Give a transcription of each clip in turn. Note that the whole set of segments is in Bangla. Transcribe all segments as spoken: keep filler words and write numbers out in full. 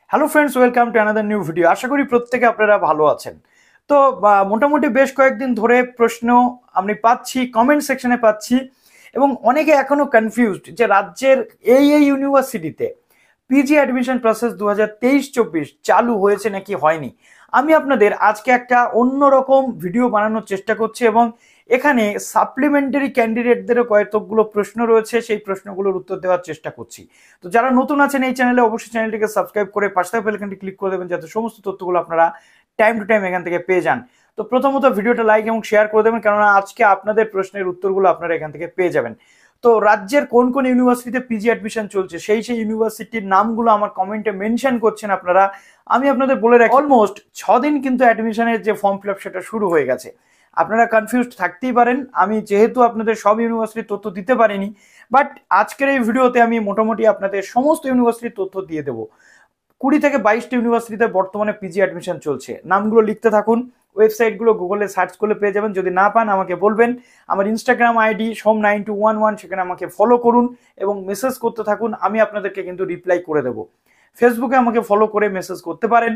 Hello friends, welcome to another new video. আশা করি প্রত্যেকে আপনারা ভালো আছেন। তো মোটামুটি বেশ কয়েকদিন ধরে প্রশ্ন আমি পাচ্ছি, কমেন্ট সেকশনে পাচ্ছি, এবং অনেকে এখনো কনফিউজড যে রাজ্যের এই এই ইউনিভার্সিটিতে পিজি অ্যাডমিশন প্রসেস দু হাজার তেইশ চব্বিশ চালু হয়েছে নাকি হয়নি। আমি আপনাদের আজকে একটা অন্যরকম ভিডিও বানানোর চেষ্টা করছি এবং এখানে সাপ্লিমেন্টারি ক্যান্ডিডেটদেরও কয়েকগুলো প্রশ্ন রয়েছে, সেই প্রশ্নগুলোর উত্তর দেওয়ার চেষ্টা করছি। তো যারা নতুন আছেন এই চ্যানেলে, অবশ্যই চ্যানেলটিকে সাবস্ক্রাইব করে পাশে থাকা বেল আইকনটি ক্লিক করে দেবেন যাতে সমস্ত তথ্যগুলো আপনারা টাইম টু টাইম এখান থেকে পেয়ে যান। তো প্রথমত ভিডিওটা লাইক এবং শেয়ার করে দেবেন, কেননা আজকে আপনাদের প্রশ্নের উত্তরগুলো আপনারা এখান থেকে পেয়ে যাবেন। তো রাজ্যের কোন কোন ইউনিভার্সিটিতে পিজি অ্যাডমিশন চলছে সেই সেই ইউনিভার্সিটির নামগুলো আমার কমেন্টে মেনশন করছেন আপনারা। আমি আপনাদের বলে রাখি, অলমোস্ট ছ দিন কিন্তু অ্যাডমিশনের যে ফর্ম ফিল আপ সেটা শুরু হয়ে গেছে। আপনারা কনফিউজড থাকতেই পারেন, আমি যেহেতু আপনাদের সব ইউনিভার্সিটির তথ্য দিতে পারিনি, বাট আজকের এই ভিডিওতে আমি মোটামুটি আপনাদের সমস্ত ইউনিভার্সিটির তথ্য দিয়ে দেবো। কুড়ি থেকে বাইশটি ইউনিভার্সিটিতে বর্তমানে পিজি অ্যাডমিশন চলছে। নামগুলো লিখতে থাকুন, ওয়েবসাইটগুলো গুগলে সার্চ করলে পেয়ে যাবেন। যদি না পান আমাকে বলবেন। আমার Instagram ID Som nine two one one, সেখানে আমাকে ফলো করুন এবং মেসেজ করতে থাকুন, আমি আপনাদেরকে কিন্তু রিপ্লাই করে দেবো। ফেসবুকে আমাকে ফলো করে মেসেজ করতে পারেন।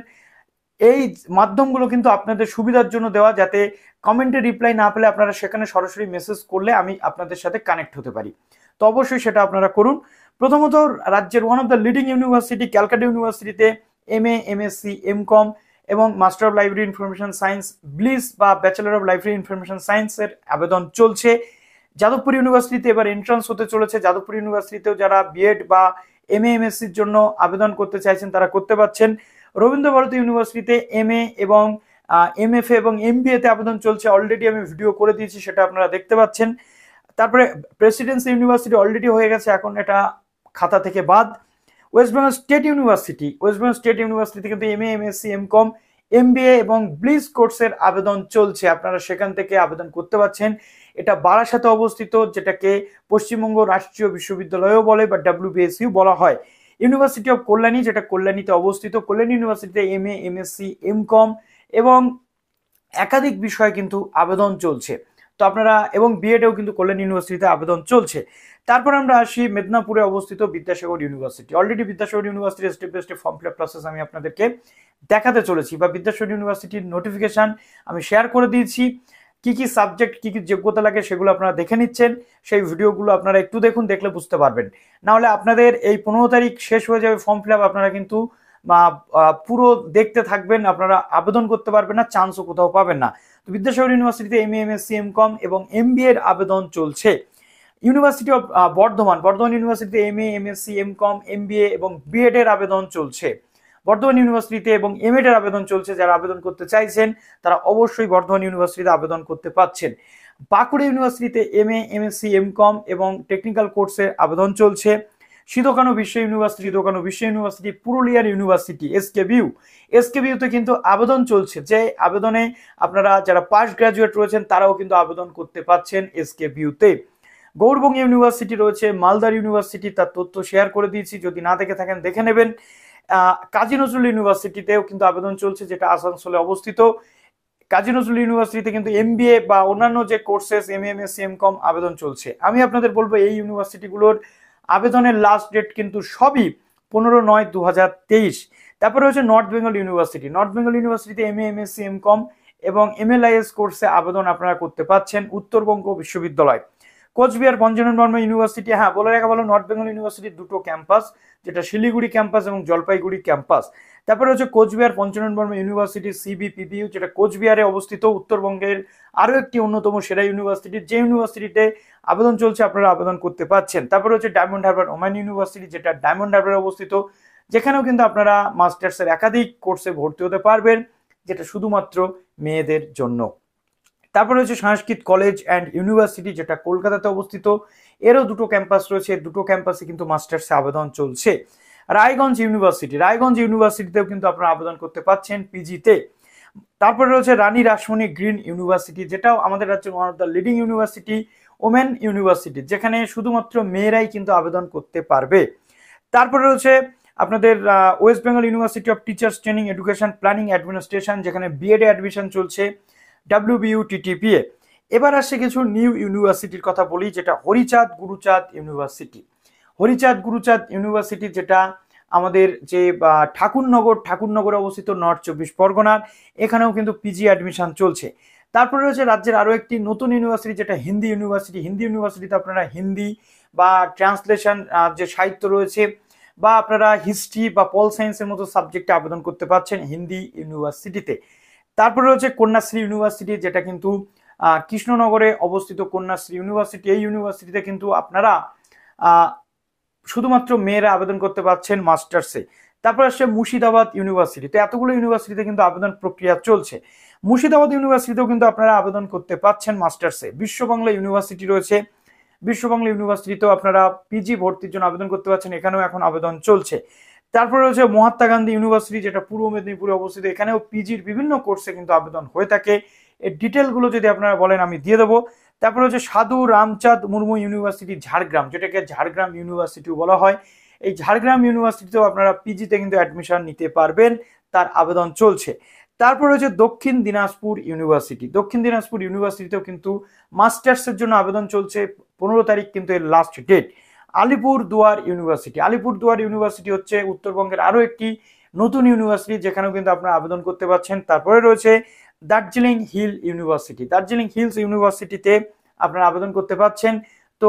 এই মাধ্যমগুলো কিন্তু আপনাদের সুবিধার জন্য দেওয়া, যাতে কমেন্টে রিপ্লাই না পেলে আপনারা সেখানে সরাসরি মেসেজ করলে আমি আপনাদের সাথে কানেক্ট হতে পারি। তো অবশ্যই সেটা আপনারা করুন। প্রথমত রাজ্যের one of the leading university Calcutta ইউনিভার্সিটিতে M A, M S C, M com এবং master of library information science BLIS বা ব্যাচেলর অফ লাইব্রেরি ইনফরমেশন সায়েন্সের আবেদন চলছে। যাদবপুর ইউনিভার্সিটিতে এবার এন্ট্রান্স হতে চলেছে। যাদবপুর ইউনিভার্সিটিতেও যারা বিএড বা এম এ, এম এস সির জন্য আবেদন করতে চাইছেন তারা করতে পারছেন। রবীন্দ্র ভারতী ইউনিভার্সিটিতে এম এ এবং এম এফ এ এবং এম বি এ তে আবেদন চলছে। অলরেডি আমি ভিডিও করে দিয়েছি, সেটা আপনারা দেখতে পাচ্ছেন। তারপরে প্রেসিডেন্সি ইউনিভার্সিটি অলরেডি হয়ে গেছে, এখন এটা খাতা থেকে বাদ। West Bengal State University West Bengal State University কিন্তু M A, M S C, M com, M B A এবং ব্লিস কোর্সের আবেদন চলছে। আপনারা সেখান থেকে আবেদন করতে পারছেন। এটা বারাসাতে অবস্থিত, যেটাকে পশ্চিমবঙ্গ রাষ্ট্রীয় বিশ্ববিদ্যালয়ও বলে বা ডাব্লিউ বি এস ইউ বলা হয়। ইউনিভার্সিটি অফ কল্যাণী, যেটা কল্যাণীতে অবস্থিত। Kalyani university M A, M S C, M com এবং একাধিক বিষয়ে কিন্তু আবেদন চলছে। তো আপনারা এবং বিএডেও কিন্তু কল্যাণী ইউনিভার্সিটিতে আবেদন চলছে। তারপর আমরা আসি মেদিনীপুরে অবস্থিত Vidyasagar university. Already Vidyasagar university step by step form fill up process আমি আপনাদেরকে দেখাতে চলেছি, বা বিদ্যাসাগর ইউনিভার্সিটির নোটিফিকেশন আমি শেয়ার করে দিয়েছি। কি কি সাবজেক্ট, কি কি যোগ্যতা লাগে সেগুলো আপনারা দেখে নিচ্ছেন। সেই ভিডিওগুলো আপনারা একটু দেখুন, দেখলে বুঝতে পারবেন। নাহলে আপনাদের এই পনেরো তারিখ শেষ হয়ে যাবে ফর্ম ফিল আপ, আপনারা কিন্তু বা পুরো দেখতে থাকবেন, আপনারা আবেদন করতে পারবেন না, চান্সও কোথাও পাবেন না। তো বিদ্যাসাগর ইউনিভার্সিটিতে M A, M S C, M com এবং এম বি এর আবেদন চলছে। ইউনিভার্সিটি অফ বর্ধমান বর্ধমান ইউনিভার্সিটিতে M A, M S C, M com, M B A এবং বিএড এর আবেদন চলছে। বর্ধমান ইউনিভার্সিটিতে এবং এম এড এর আবেদন চলছে। যারা আবেদন করতে চাইছেন তারা অবশ্যই বর্ধমান ইউনিভার্সিটিতে আবেদন করতে পারছেন। Bankura university M A, M S C, M com এবং টেকনিক্যাল কোর্সের আবেদন চলছে। সিধু-কানু বিশ্ব ইউনিভার্সিটি সিধু-কানু বিশ্ব ইউনিভার্সিটি পুরুলিয়ার university S K B U S K B U তে কিন্তু আবেদন চলছে। যে আবেদনে আপনারা যারা পাস্ট গ্রাজুয়েট রয়েছেন তারাও কিন্তু আবেদন করতে পারছেন এস কে বি ইউ তে। গৌড়বঙ্গ ইউনিভার্সিটি রয়েছে, মালদার ইউনিভার্সিটি, তার তথ্য শেয়ার করে দিয়েছি, যদি না দেখে থাকেন দেখে নেবেন। কাজী নজরুল ইউনিভার্সিটিতেও কিন্তু আবেদন চলছে, যেটা আসানসোলে অবস্থিত। কাজী নজরুল ইউনিভার্সিটিতে কিন্তু এম বি এ বা অন্যান্য যে courses M A, M S C, M com আবেদন চলছে। আমি আপনাদের বলবো এই ইউনিভার্সিটিগুলোর আবেদনের লাস্ট ডেট কিন্তু সবই পনেরো নয় দু হাজার তেইশ। তারপরে হচ্ছে North Bengal University North Bengal ইউনিভার্সিটিতে M A, M S C, M com এবং এম এল আই এস কোর্সে আবেদন আপনারা করতে পারছেন। উত্তরবঙ্গ বিশ্ববিদ্যালয়। কোচবিহার পঞ্চানন বর্মা ইউনিভার্সিটি, হ্যাঁ বলে রাখা ভালো, নর্থ বেঙ্গল ইউনিভার্সিটির দুটো ক্যাম্পাস, যেটা শিলিগুড়ি ক্যাম্পাস এবং জলপাইগুড়ি ক্যাম্পাস। তারপরে হচ্ছে Coochbehar Panchanan Barma university C B P B U, যেটা কোচবিহারে অবস্থিত, উত্তরবঙ্গের আরও একটি অন্যতম সেরা ইউনিভার্সিটি। যে ইউনিভার্সিটিতে আবেদন চলছে আপনারা আবেদন করতে পারছেন। তারপরে হচ্ছে ডায়মন্ড হারবার ওম্যান ইউনিভার্সিটি, যেটা ডায়মন্ড হারবারে অবস্থিত, যেখানেও কিন্তু আপনারা মাস্টার্সের একাধিক কোর্সে ভর্তি হতে পারবেন, যেটা শুধুমাত্র মেয়েদের জন্য। তারপরে হচ্ছে সংস্কৃত কলেজ অ্যান্ড ইউনিভার্সিটি, যেটা কলকাতাতে অবস্থিত। এরও দুটো ক্যাম্পাস রয়েছে, দুটো ক্যাম্পাসে কিন্তু মাস্টার্সে আবেদন চলছে। রায়গঞ্জ ইউনিভার্সিটি রায়গঞ্জ ইউনিভার্সিটিতেও কিন্তু আপনারা আবেদন করতে পারছেন পিজিতে। তারপরে রয়েছে রানী রাসমণি গ্রিন ইউনিভার্সিটি, যেটাও আমাদের রাজ্যের one of the leading university. Women university, যেখানে শুধুমাত্র মেয়েরাই কিন্তু আবেদন করতে পারবে। তারপরে রয়েছে আপনাদের West Bengal University of teachers training education planning administration, যেখানে বিএড এ অ্যাডমিশন চলছে, W B U T T P A. এবার আসছে কিছু নিউ ইউনিভার্সিটির কথা বলি, যেটা হরিচাঁদ গুরুচাঁদ ইউনিভার্সিটি হরিচাঁদ গুরুচাঁদ ইউনিভার্সিটি, যেটা আমাদের যে ঠাকুরনগর ঠাকুরনগরে অবস্থিত নর্থ চব্বিশ পরগনার, এখানেও কিন্তু পিজি অ্যাডমিশন চলছে। তারপরে রয়েছে রাজ্যের আরও একটি নতুন ইউনিভার্সিটি, যেটা হিন্দি ইউনিভার্সিটি। হিন্দি ইউনিভার্সিটিতে আপনারা হিন্দি বা ট্রান্সলেশন যে সাহিত্য রয়েছে বা আপনারা হিস্ট্রি বা পল সায়েন্সের মতো সাবজেক্টে আবেদন করতে পারছেন হিন্দি ইউনিভার্সিটিতে। তারপরে রয়েছে কন্যাশ্রী ইউনিভার্সিটি, যেটা কিন্তু কৃষ্ণনগরে অবস্থিত কন্যাশ্রী ইউনিভার্সিটি। এই ইউনিভার্সিটিতে কিন্তু আপনারা শুধুমাত্র মেয়েরা আবেদন করতে পারছেন মাস্টার্সে। তারপর আসছে মুর্শিদাবাদ ইউনিভার্সিটি। তো এতগুলো ইউনিভার্সিটিতে কিন্তু আবেদন প্রক্রিয়া চলছে। মুর্শিদাবাদ ইউনিভার্সিটিতেও কিন্তু আপনারা আবেদন করতে পারছেন মাস্টার্সে। বিশ্ববাংলা ইউনিভার্সিটি রয়েছে, বিশ্ববাংলা ইউনিভার্সিটিতেও আপনারা পিজি ভর্তির জন্য আবেদন করতে পারছেন, এখানেও এখন আবেদন চলছে। তারপরে রয়েছে মহাত্মা গান্ধী ইউনিভার্সিটি, যেটা পূর্ব মেদিনীপুরে অবস্থিত, এখানেও পিজির বিভিন্ন কোর্সে কিন্তু আবেদন হয়ে থাকে। এর ডিটেলগুলো যদি আপনারা বলেন আমি দিয়ে দেবো। তারপরে হচ্ছে সাধু রামচাঁদ মুর্মু ইউনিভার্সিটি ঝাড়গ্রাম, যেটাকে ঝাড়গ্রাম ইউনিভার্সিটিও বলা হয়। এই ঝাড়গ্রাম ইউনিভার্সিটিতেও আপনারা পিজিতে কিন্তু অ্যাডমিশন নিতে পারবেন, তার আবেদন চলছে। তারপর হচ্ছে দক্ষিণ দিনাজপুর ইউনিভার্সিটি। দক্ষিণ দিনাজপুর ইউনিভার্সিটিতেও কিন্তু মাস্টার্সের জন্য আবেদন চলছে, পনেরো তারিখ কিন্তু এর লাস্ট ডেট। আলিপুর দুয়ার ইউনিভার্সিটি। আলিপুর দুয়ার ইউনিভার্সিটি হচ্ছে উত্তরবঙ্গের আরও একটি নতুন ইউনিভার্সিটি, যেখানেও কিন্তু আপনারা আবেদন করতে পারছেন। তারপরে রয়েছে Darjeeling hill university. Darjeeling hills university আপনারা আবেদন করতে পারছেন। তো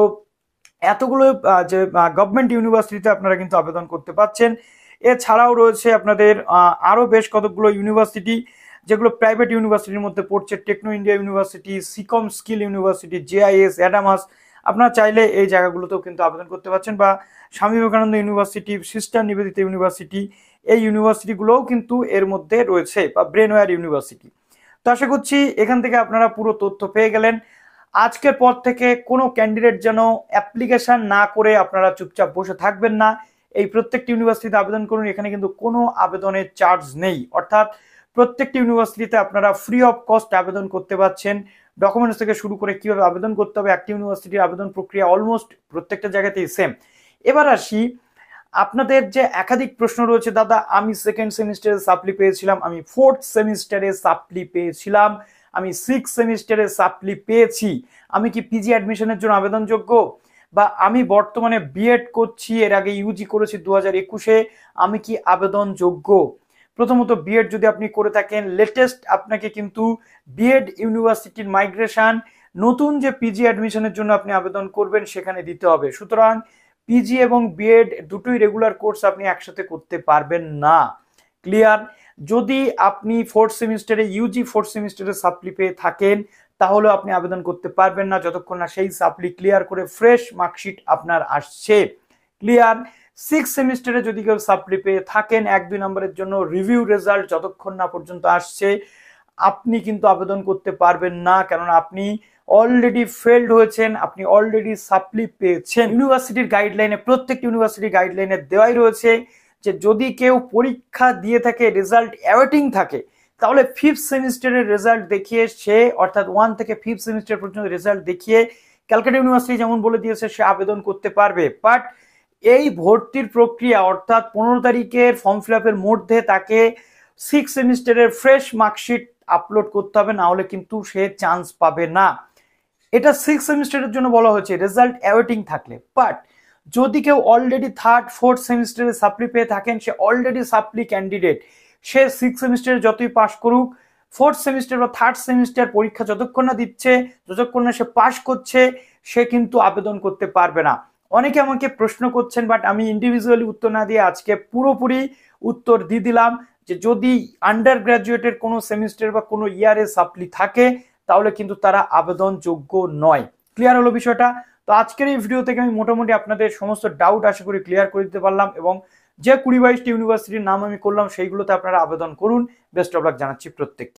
এতগুলো যে গভর্নমেন্ট ইউনিভার্সিটিতে আপনারা কিন্তু আবেদন করতে পারছেন। এছাড়াও রয়েছে আপনাদের আরও বেশ কতগুলো ইউনিভার্সিটি যেগুলো প্রাইভেট ইউনিভার্সিটির মধ্যে পড়ছে। Techno India University, Seacom skill university, J I S, Adamas. আপনারা চাইলে এই জায়গাগুলোতেও কিন্তু আবেদন করতে পারছেন। বা Swami Vivekananda university, sister Nivedita university, এই ইউনিভার্সিটিগুলোও কিন্তু এর মধ্যে রয়েছে, বা ব্রেনওয়্যার ইউনিভার্সিটি। তো আশা করছি এখান থেকে আপনারা পুরো তথ্য পেয়ে গেলেন। আজকের পর থেকে কোনো ক্যান্ডিডেট যেন অ্যাপ্লিকেশন না করে আপনারা চুপচাপ বসে থাকবেন না। এই প্রত্যেকটি ইউনিভার্সিটিতে আবেদন করুন, এখানে কিন্তু কোনো আবেদনের চার্জ নেই। অর্থাৎ প্রত্যেকটি ইউনিভার্সিটিতে আপনারা ফ্রি অফ কস্ট আবেদন করতে পারছেন। ডকুমেন্টস থেকে শুরু করে কিভাবে আবেদন করতে হবে, একটি ইউনিভার্সিটির আবেদন প্রক্রিয়া অলমোস্ট প্রত্যেকটা জায়গাতেই সেম। এবার আসি, আপনাদের যে একাধিক প্রশ্ন রয়েছে, দাদা আমি সেকেন্ড সেমিস্টারে সাপ্লি পেয়েছিলাম, আমি ফোর্থ সেমিস্টারে সাপ্লি পেয়েছিলাম, আমি সিক্স সেমিস্টারে সাপ্লি পেয়েছি, আমি কি পিজি অ্যাডমিশনের জন্য আবেদনযোগ্য? বা আমি বর্তমানে বিএড করছি, এর আগে ইউজি করেছি দু হাজার একুশে, আমি কি আবেদনযোগ্য? প্রথমত বিএড যদি আপনি করে থাকেন, লেটেস্ট আপনাকে কিন্তু বিএড ইউনিভার্সিটির মাইগ্রেশন নতুন যে পিজি অ্যাডমিশনের জন্য আপনি আবেদন করবেন সেখানে দিতে হবে। সুতরাং পিজি এবং বিএড দুটোই রেগুলার কোর্স আপনি একসাথে করতে পারবেন না। ক্লিয়ার? যদি আপনি ফোর্থ সেমিস্টারে ইউজি ফোর্থ সেমিস্টারে সাপ্লি পেয়ে থাকেন তাহলে আপনি আবেদন করতে পারবেন না যতক্ষণ না সেই সাপ্লি ক্লিয়ার করে ফ্রেশ মার্কশিট আপনার আসছে। ক্লিয়ার? সিক্স সেমিস্টারে যদি কেউ সাপ্লি পেয়ে থাকেন এক দুই নম্বরের জন্য রিভিউ রেজাল্ট যতক্ষণ না পর্যন্ত আসছে আপনি কিন্তু আবেদন করতে পারবেন না, কেননা আপনি অলরেডি ফেলড হয়েছেন, আপনি অলরেডি সাপ্লি পেয়েছেন। ইউনিভার্সিটির গাইডলাইনে, প্রত্যেক ইউনিভার্সিটির গাইডলাইনে দেওয়াই রয়েছে যে যদি কেউ পরীক্ষা দিয়ে থাকে, রেজাল্ট অ্যাওয়েটিং থাকে, তাহলে ফিফথ সেমিস্টারের রেজাল্ট দেখিয়ে সে, অর্থাৎ ওয়ান থেকে ফিফথ সেমিস্টার পর্যন্ত রেজাল্ট দেখিয়ে ক্যালকাটা ইউনিভার্সিটি যেমন বলে দিয়েছে সে আবেদন করতে পারবে। বাট এই ভর্তির প্রক্রিয়া অর্থাৎ পনেরো তারিখের ফর্ম ফিল আপের মধ্যে তাকে সিক্স সেমিস্টারের ফ্রেশ মার্কশিট আপলোড করতে হবে, না হলে কিন্তু সে চান্স পাবে না। এটা সিক্স সেমিস্টারের জন্য বলা হয়েছে রেজাল্ট অ্যাওয়েটিং থাকলে। বাট যদি কেউ অলরেডি থার্ড ফোর্থ সেমিস্টারে সাপ্লি পেয়ে থাকেন, সে অলরেডি সাপ্লি ক্যান্ডিডেট, সে সিক্স সেমিস্টারে যতই পাস করুক, ফোর্থ সেমিস্টার বা থার্ড সেমিস্টার পরীক্ষা যতক্ষণ না দিচ্ছে, যতক্ষণ না সে পাস করছে, সে কিন্তু আবেদন করতে পারবে না। অনেকে আমাকে প্রশ্ন করছেন, বাট আমি ইন্ডিভিজুয়ালি উত্তর না দিয়ে আজকে পুরোপুরি উত্তর দিয়ে দিলাম যে যদি আন্ডার গ্রাজুয়েটের কোনো সেমিস্টার বা কোনো ইয়ারে সাপ্লি থাকে তাহলে কিন্তু তারা আবেদনযোগ্য নয়। ক্লিয়ার হলো বিষয়টা? তো আজকের এই ভিডিও থেকে আমি মোটামুটি আপনাদের সমস্ত ডাউট আশা করি ক্লিয়ার করে দিতে পারলাম, এবং যে কুড়ি বাইশটি ইউনিভার্সিটির নাম আমি করলাম সেইগুলোতে আপনারা আবেদন করুন। বেস্ট অফ লাক জানাচ্ছি প্রত্যেককে।